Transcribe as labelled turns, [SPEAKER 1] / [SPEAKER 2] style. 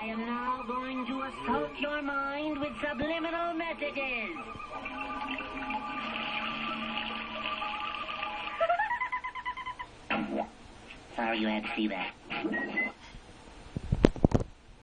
[SPEAKER 1] am now going to assault your mind with subliminal messages. Sorry you had to see that.